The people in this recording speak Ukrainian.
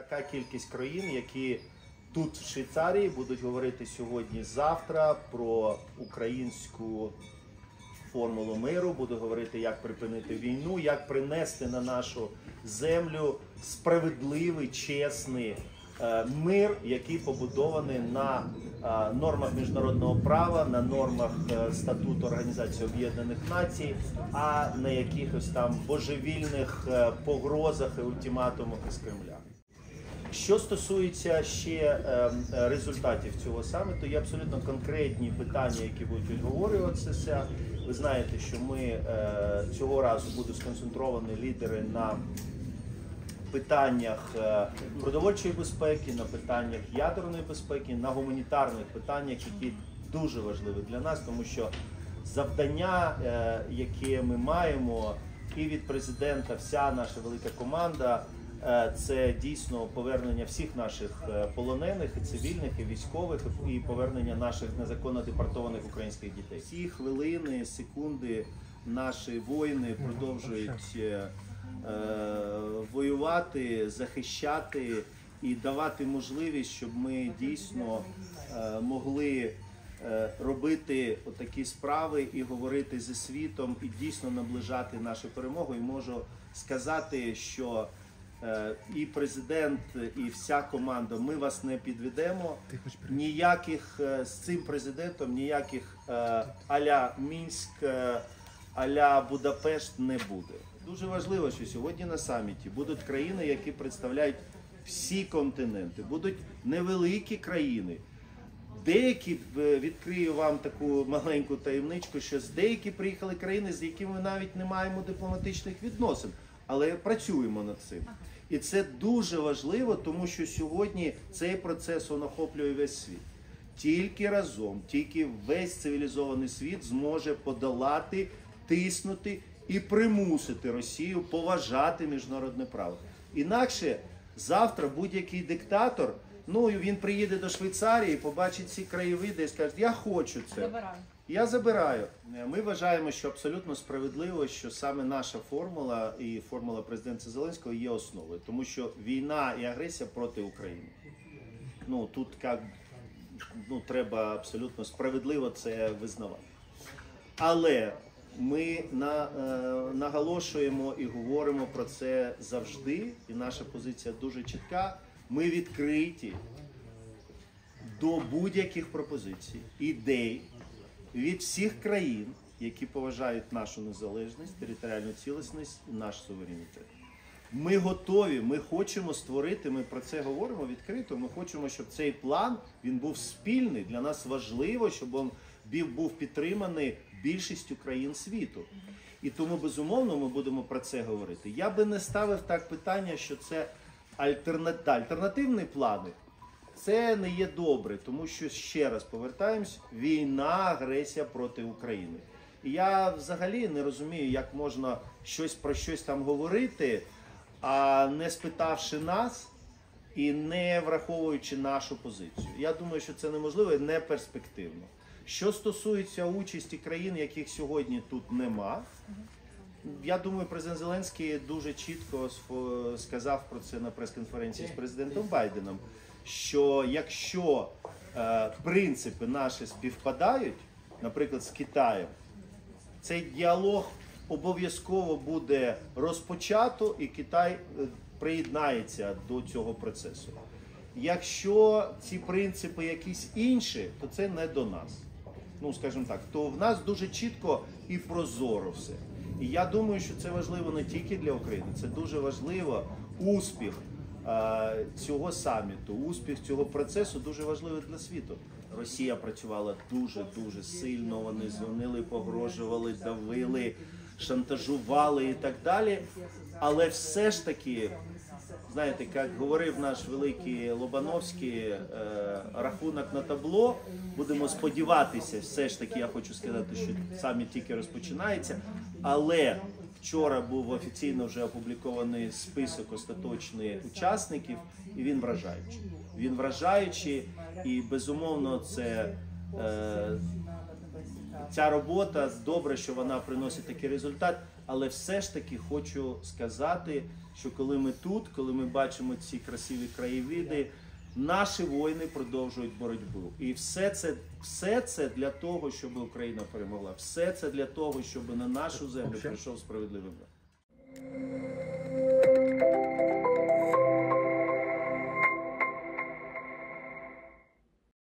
така кількість країн, які тут в Швейцарії будуть говорити сьогодні-завтра про українську формулу миру, будуть говорити, як припинити війну, як принести на нашу землю справедливий, чесний мир, який побудований на нормах міжнародного права, на нормах статуту Організації Об'єднаних Націй, а не якихось там божевільних погрозах і ультиматумах із Кремля. Що стосується ще результатів цього саміту, є абсолютно конкретні питання, які будуть обговорюватися. Ви знаєте, що ми цього разу будуть сконцентровані лідери на питаннях продовольчої безпеки, на питаннях ядерної безпеки, на гуманітарних питаннях, які дуже важливі для нас, тому що завдання, яке ми маємо і від президента, вся наша велика команда, це дійсно повернення всіх наших полонених, і цивільних, і військових, і повернення наших незаконно депортованих українських дітей. Всі хвилини, секунди наші воїни продовжують воювати, захищати і давати можливість, щоб ми дійсно могли робити такі справи і говорити зі світом, і дійсно наближати нашу перемогу. І можу сказати, що і президент, і вся команда, ми вас не підведемо. Ніяких з цим президентом, ніяких а-ля Мінськ, а-ля Будапешт не буде. Дуже важливо, що сьогодні на саміті будуть країни, які представляють всі континенти, будуть невеликі країни. Деякі, відкрию вам таку маленьку таємничку, що з деякі приїхали країни, з якими ми навіть не маємо дипломатичних відносин, але працюємо над цим. І це дуже важливо, тому що сьогодні цей процес охоплює весь світ. Тільки разом, тільки весь цивілізований світ зможе подолати, тиснути і примусити Росію поважати міжнародне право. Інакше завтра будь-який диктатор, він приїде до Швейцарії, побачить ці краєвиди і скаже: я хочу це. Забираю. Я забираю. Ми вважаємо, що абсолютно справедливо, що саме наша формула і формула президента Зеленського є основою. Тому що війна і агресія проти України. Тут треба абсолютно справедливо це визнавати. Але ми наголошуємо і говоримо про це завжди, і наша позиція дуже чітка. Ми відкриті до будь-яких пропозицій, ідей від всіх країн, які поважають нашу незалежність, територіальну цілісність і наш суверенітет. Ми готові, ми хочемо створити, ми про це говоримо відкрито, ми хочемо, щоб цей план, він був спільний. Для нас важливо, щоб він був підтриманий більшістю країн світу. І тому, безумовно, ми будемо про це говорити. Я би не ставив так питання, що це альтернативні плани. Це не є добре, тому що, ще раз повертаємось, війна, агресія проти України. І я взагалі не розумію, як можна про щось там говорити, а не спитавши нас і не враховуючи нашу позицію. Я думаю, що це неможливо і не перспективно. Що стосується участі країн, яких сьогодні тут нема, я думаю, президент Зеленський дуже чітко сказав про це на прес-конференції з президентом Байденом, що якщо принципи наші співпадають, наприклад, з Китаєм, цей діалог обов'язково буде розпочато і Китай приєднається до цього процесу. Якщо ці принципи якісь інші, то це не до нас. Скажімо так, то в нас дуже чітко і прозоро все. І я думаю, що це важливо не тільки для України, це дуже важливо. Успіх цього саміту, успіх цього процесу дуже важливий для світу. Росія працювала дуже сильно, вони дзвонили, погрожували, давили, шантажували і так далі. Але все ж таки, знаєте, як говорив наш великий Лобановський, рахунок на табло, будемо сподіватися, все ж таки я хочу сказати, що саміт тільки розпочинається, але вчора був офіційно вже опублікований список остаточних учасників, і він вражаючий. Він вражаючий, і безумовно ця робота, добре, що вона приносить такий результат, Але все ж таки хочу сказати, що коли ми тут, коли ми бачимо ці красиві краєвиди, наші воїни продовжують боротьбу. І все це для того, щоб Україна перемогла. Все це для того, щоб на нашу землю прийшов справедливий мир.